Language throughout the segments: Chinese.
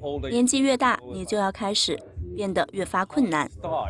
年纪越大，你就要开始变得越发困难。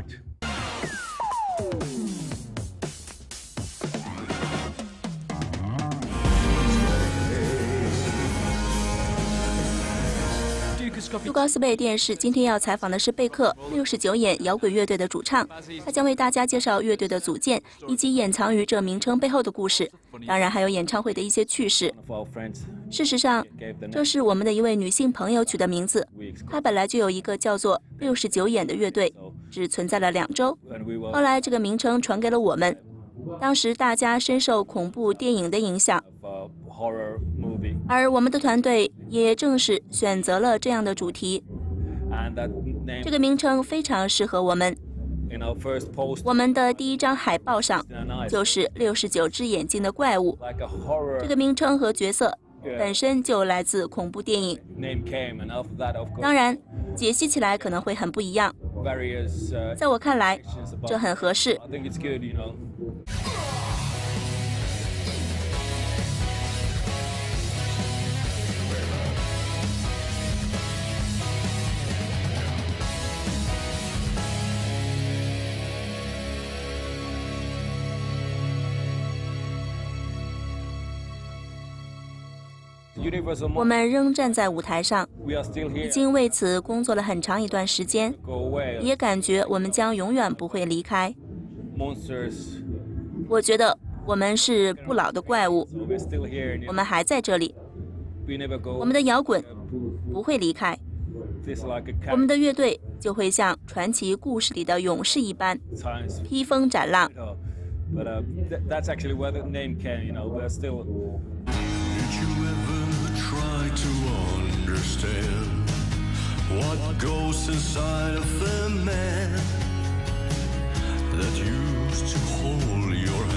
杜高斯贝电视今天要采访的是贝克69眼摇滚乐队的主唱，他将为大家介绍乐队的组建以及掩藏于这名称背后的故事，当然还有演唱会的一些趣事。事实上，这是我们的一位女性朋友取的名字，她本来就有一个叫做69眼的乐队，只存在了2周，后来这个名称传给了我们。当时大家深受恐怖电影的影响，而我们的团队也正是选择了这样的主题。这个名称非常适合我们。我们的第一张海报上就是69只眼睛的怪物，这个名称和角色本身就来自恐怖电影。当然，解析起来可能会很不一样，在我看来，这很合适。我们仍站在舞台上，已经为此工作了很长一段时间，也感觉我们将永远不会离开。我觉得我们是不老的怪物，我们还在这里，我们的摇滚不会离开，我们的乐队就会像传奇故事里的勇士一般披风斩浪。 To understand what goes inside of a man that used to hold your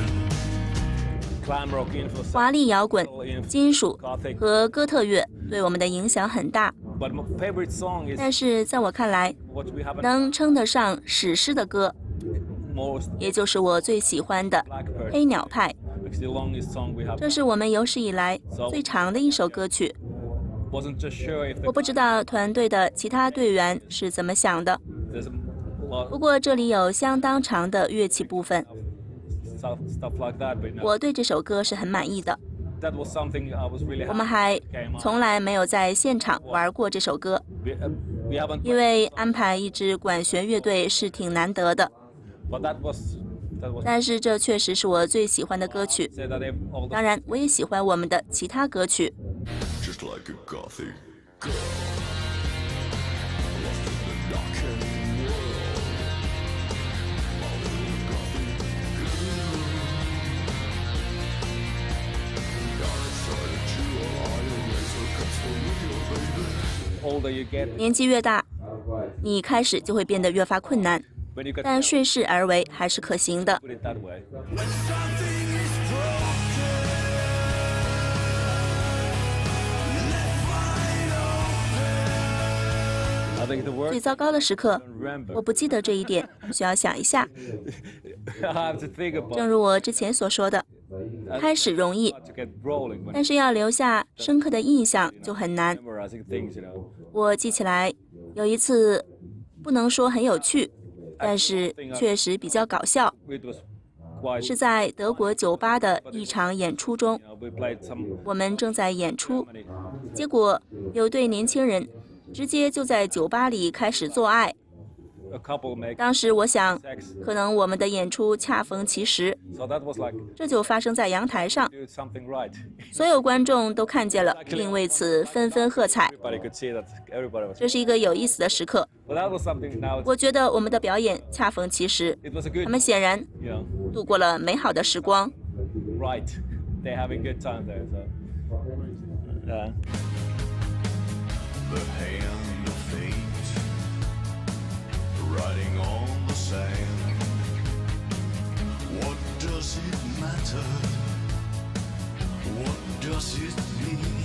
hand. 华丽摇滚、金属和哥特乐对我们的影响很大，但是在我看来，能称得上史诗的歌，也就是我最喜欢的《黑鸟派》。这是我们有史以来最长的一首歌曲。我不知道团队的其他队员是怎么想的，不过这里有相当长的乐器部分，我对这首歌是很满意的。我们还从来没有在现场玩过这首歌，因为安排一支管弦乐队是挺难得的。但是这确实是我最喜欢的歌曲，当然我也喜欢我们的其他歌曲。年纪越大，你开始就会变得越发困难，但顺势而为还是可行的。最糟糕的时刻，我不记得这一点，需要想一下。正如我之前所说的，开始容易，但是要留下深刻的印象就很难。我记起来有一次，不能说很有趣，但是确实比较搞笑，是在德国酒吧的一场演出中，我们正在演出，结果有对年轻人直接就在酒吧里开始做爱。当时我想，可能我们的演出恰逢其时，这就发生在阳台上，所有观众都看见了，并为此纷纷喝彩。这是一个有意思的时刻，我觉得我们的表演恰逢其时，他们显然度过了美好的时光。 Writing on the sand. What does it matter? What does it mean?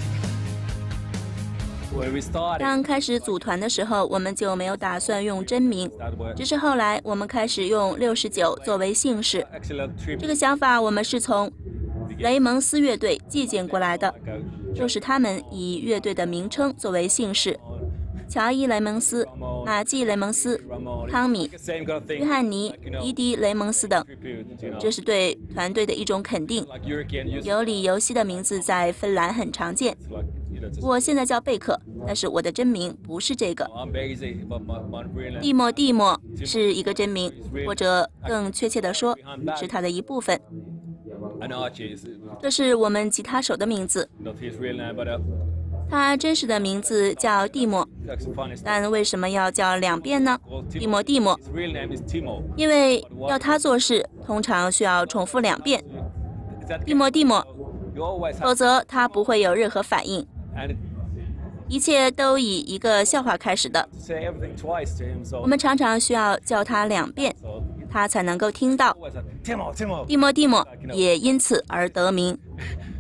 当开始组团的时候，我们就没有打算用真名，只是后来我们开始用69作为姓氏。这个想法我们是从雷蒙斯乐队借鉴过来的，就是他们以乐队的名称作为姓氏。 乔伊·雷蒙斯、马季·雷蒙斯、汤米、约翰尼、伊迪·雷蒙斯等。这是对团队的一种肯定。尤里尤西的名字在芬兰很常见。我现在叫贝克，但是我的真名不是这个。蒂莫是一个真名，或者更确切地说，是他的一部分。这是我们吉他手的名字。他真实的名字叫蒂莫，但为什么要叫2遍呢？蒂莫，因为要他做事，通常需要重复2遍。蒂莫，否则他不会有任何反应。一切都以一个笑话开始的。我们常常需要叫他2遍，他才能够听到。蒂莫也因此而得名。